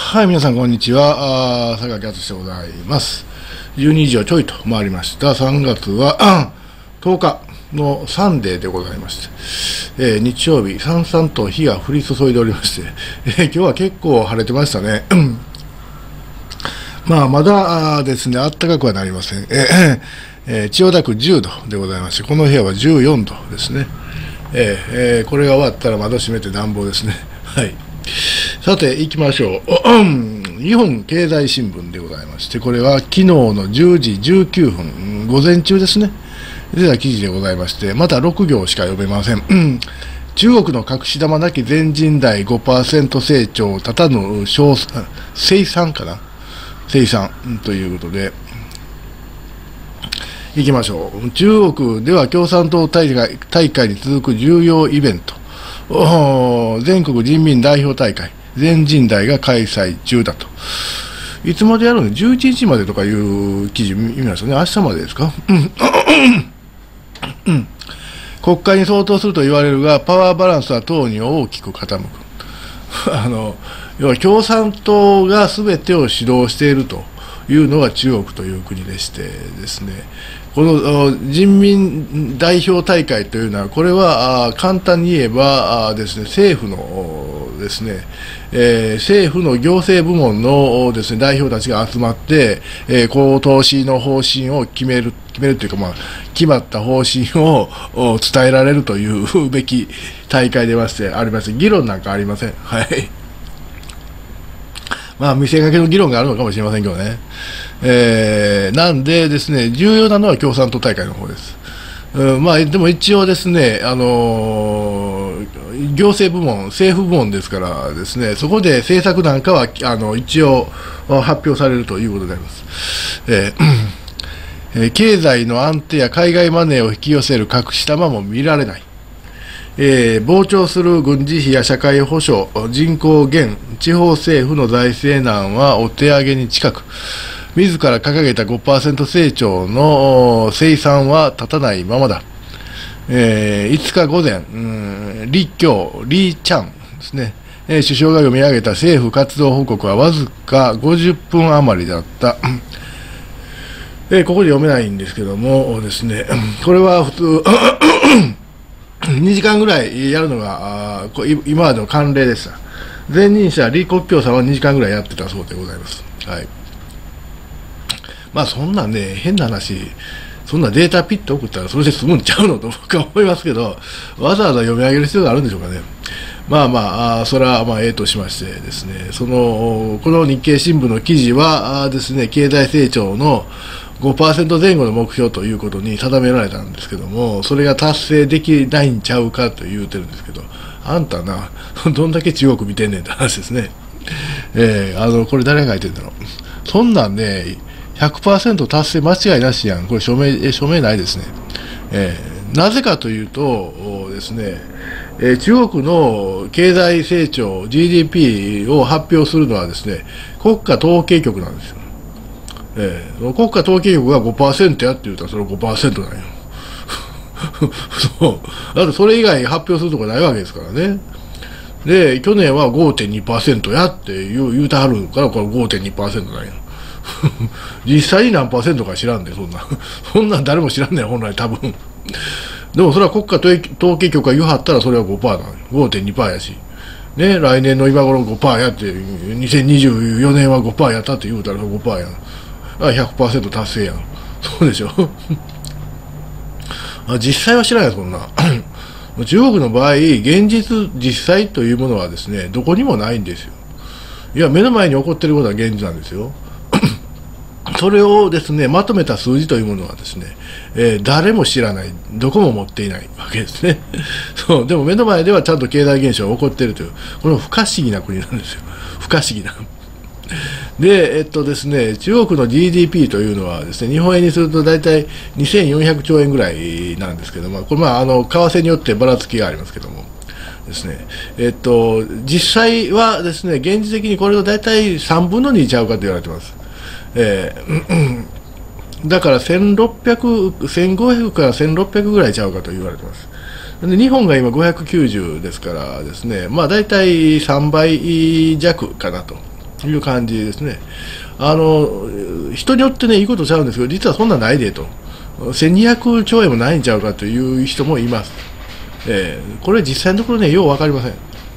はい、皆さん、こんにちは。坂木敦でございます。12時をちょいと回りました。3月は10日のサンデーでございまして、日曜日、さんさんと日が降り注いでおりまして、今日は結構晴れてましたね。まだですね、暖かくはなりません。千代田区10度でございまして、この部屋は14度ですね。これが終わったら窓閉めて暖房ですね。はい。さて、行きましょう。日本経済新聞でございまして、これは昨日の10時19分、午前中ですね、出た記事でございまして、また6行しか読めません。中国の隠し玉なき全人代 5% 成長立たぬ生産かな生産ということで、行きましょう。中国では共産党大会に続く重要イベント、全国人民代表大会、全人代が開催中だと。いつまでやるの ?11 日までとかいう記事見ましたね。明日までですか。国会に相当すると言われるが、パワーバランスは党に大きく傾く。要は共産党が全てを指導しているというのが中国という国でしてですね、この人民代表大会というのは、これは簡単に言えばですね、政府のですね、政府の行政部門のですね、代表たちが集まって、今年の方針を決めるというか、決まった方針を伝えられるというべき大会でありまして、議論なんかありません。はい。見せかけの議論があるのかもしれませんけどね。なんでですね、重要なのは共産党大会の方です。でも一応ですね、行政部門、政府部門ですからですね、そこで政策なんかは一応発表されるということであります。経済の安定や海外マネーを引き寄せる隠し玉も見られない。膨張する軍事費や社会保障、人口減、地方政府の財政難はお手上げに近く、自ら掲げた 5% 成長の生産は立たないままだ。5日午前、李チャンですね、首相が読み上げた政府活動報告はわずか50分余りだった。ここで読めないんですけどもですね、これは普通2時間ぐらいやるのが今までの慣例でした。前任者李克強さんは2時間ぐらいやってたそうでございます。はい。そんなね、変な話、そんなデータピッと送ったらそれで済むんちゃうのと僕は思いますけど、わざわざ読み上げる必要があるんでしょうかね。それはとしましてですね、この日経新聞の記事はですね、経済成長の5% 前後の目標ということに定められたんですけども、それが達成できないんちゃうかと言うてるんですけど、あんたな、どんだけ中国見てんねんって話ですね。これ誰が書いてるんだろう。そんなんね、100% 達成間違いなしやん。これ署名ないですね。なぜかというとですね、中国の経済成長 GDP を発表するのはですね、国家統計局なんですよ。国家統計局が 5% やって言うたらそれ 5% なんよ。そう。だってそれ以外発表するとこないわけですからね。で、去年は 5.2% やって言うてはるから、これ 5.2% なんよ。実際に何%か知らんで、そんなん誰も知らんねん、本来多分。でもそれは国家統計局が言わはったらそれは 5% なのよ。5.2% やし。ね、来年の今頃 5% やって、2024年は 5% やったって言うたら 5% やん。100% 達成やん。そうでしょ。実際は知らない、そんな。中国の場合、実際というものはですね、どこにもないんですよ。いや、目の前に起こっていることは現実なんですよ。それをですね、まとめた数字というものはですね、誰も知らない、どこも持っていないわけですね。そう、でも目の前ではちゃんと経済現象が起こっているという、この不可思議な国なんですよ。不可思議な。で、ですね、中国の GDP というのはですね、日本円にすると大体2400兆円ぐらいなんですけども、これ為替によってばらつきがありますけども、ですね、実際はですね、現実的にこれを大体3分の2ちゃうかと言われてます。だから1500から1600ぐらいちゃうかと言われてます。で日本が今590ですからですね、大体3倍弱かなという感じですね。人によってね、いいことちゃうんですけど、実はそんなんないでと、1200兆円もないんちゃうかという人もいます。これ実際のところね、よう分かりません。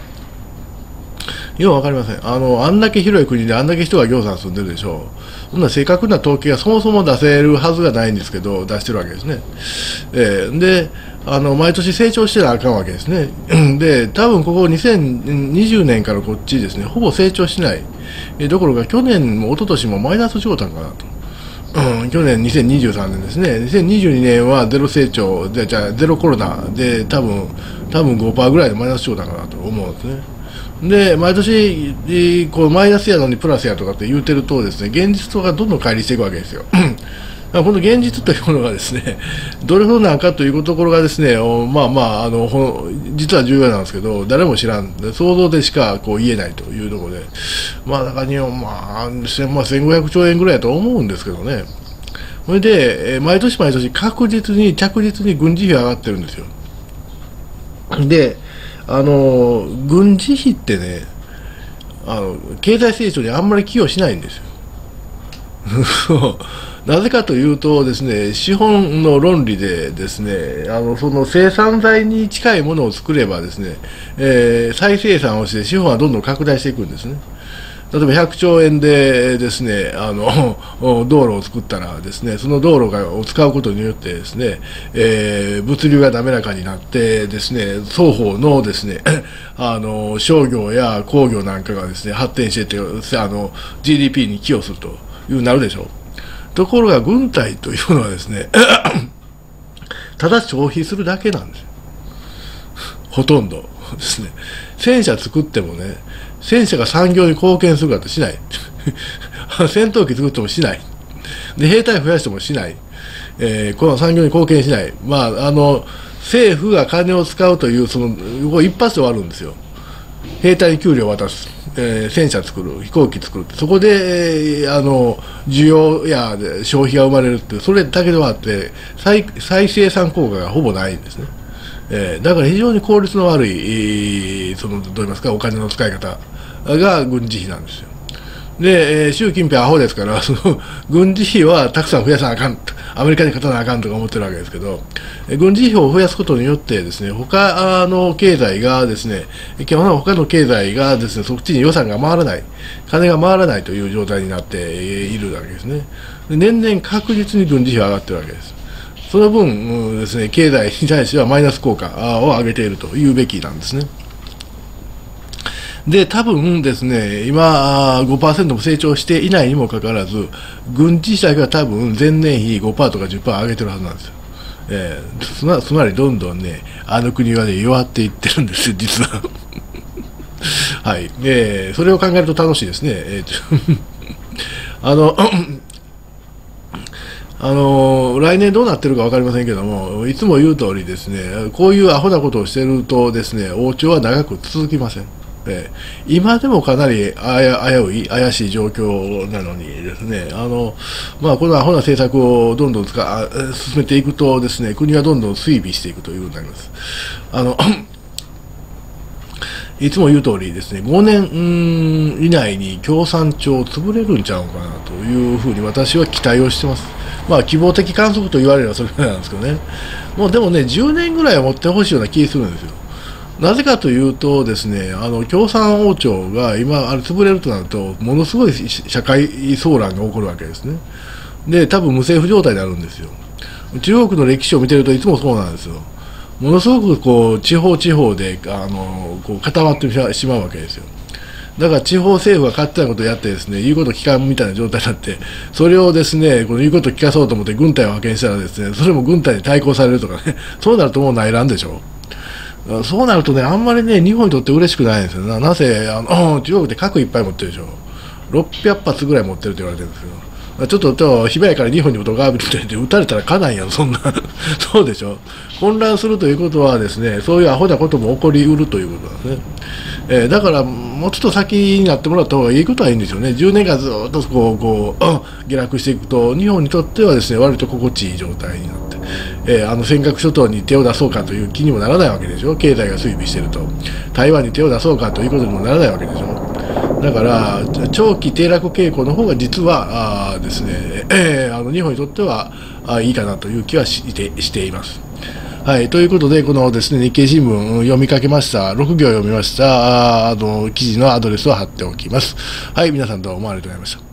よう分かりません。あんだけ広い国であんだけ人がぎょうさん住んでるでしょう。そんな正確な統計がそもそも出せるはずがないんですけど、出してるわけですね。で、毎年成長してなあかんわけですね。で、多分ここ2020年からこっちですね、ほぼ成長しない。どころか去年も一昨年もマイナス状態かなと。去年2023年ですね、2022年はゼロ成長で、じゃあゼロコロナで多分 5% ぐらいでマイナス状態かなと思うんですね。で、毎年こうマイナスやのにプラスやとかって言うてるとですね、現実とがどんどん乖離していくわけですよ。この現実というものがですね、どれほどなのかというところがですね、実は重要なんですけど、誰も知らん、想像でしかこう言えないというところで、だから1500兆円ぐらいだと思うんですけどね。それで、毎年毎年着実に軍事費が上がってるんですよ。で、軍事費ってね、経済成長にあんまり寄与しないんですよ。なぜかというとですね、資本の論理でですね、その生産材に近いものを作ればですね、再生産をして資本はどんどん拡大していくんですね。例えば100兆円でですね、道路を作ったらですね、その道路を使うことによってですね、物流が滑らかになってですね、双方のですね、商業や工業なんかがですね、発展していって、GDP に寄与するというなるでしょう。ところが軍隊というのはですねただ消費するだけなんですよ、ほとんどですね。戦車作ってもね、戦車が産業に貢献するかとしない戦闘機作ってもしないで、兵隊増やしてもしない、この産業に貢献しない、政府が金を使うというその一発で終わるんですよ。兵隊に給料を渡す、戦車作る、飛行機作る、そこで、需要や消費が生まれるって、それだけではあって再生産効果がほぼないんですね。だから非常に効率の悪い、どう言いますか、お金の使い方が軍事費なんですよ。で、習近平はアホですから、その軍事費はたくさん増やさなあかんと、アメリカに勝たなあかんとか思ってるわけですけど、軍事費を増やすことによってですね、他の経済がですね、そっちに予算が回らない、金が回らないという状態になっているわけですね。で、年々確実に軍事費は上がってるわけです。その分ですね、経済に対してはマイナス効果を上げているというべきなんですね。で、多分ですね、今 5% も成長していないにもかかわらず、軍事費だけは多分前年比 5% とか 10% 上げてるはずなんですよ。つまりどんどんね、国はね、弱っていってるんですよ、実は。はい。それを考えると楽しいですね。来年どうなってるか分かりませんけども、いつも言う通りですね、こういうアホなことをしているとですね、王朝は長く続きません。今でもかなり怪しい状況なのにですね、このアホな政策をどんどん進めていくとですね、国がどんどん衰微していくということになります。いつも言う通りですね、5年以内に共産党潰れるんちゃうかなというふうに私は期待をしてます。希望的観測と言われればそれぐらいなんですけどね、でもね、10年ぐらいは持ってほしいような気がするんですよ。なぜかというとですね、共産王朝が今潰れるとなると、ものすごい社会騒乱が起こるわけですね。で、多分無政府状態になるんですよ。中国の歴史を見てるといつもそうなんですよ。ものすごくこう地方でこう固まってしまうわけですよ。だから地方政府が勝手なことをやってですね、言うことを聞かんみたいな状態になって、それをですね、この言うことを聞かそうと思って軍隊を派遣したらですね、それも軍隊に対抗されるとかね、そうなるともう内乱でしょ。そうなるとね、あんまりね、日本にとって嬉しくないんですよ。なぜ中国って核いっぱい持ってるでしょ。600発ぐらい持ってると言われてるんですけど、ちょっと非売から日本にドカービルで撃たれたらかないやん、そんなそうでしょ。混乱するということはですね、そういうアホなことも起こりうるということなんですね。だからもうちょっと先になってもらった方がいいことはいいんですよね。10年間ずっと下落していくと、日本にとってはですね、割と心地いい状態になって、尖閣諸島に手を出そうかという気にもならないわけでしょ。経済が衰微していると台湾に手を出そうかということにもならないわけでしょ。 だから長期低落傾向の方が実はですね、日本にとってはいいかなという気はしています。はい、ということで、このですね、日経新聞読みかけました、6行読みました記事のアドレスを貼っておきます。はい、皆さんどうもありがとうございました。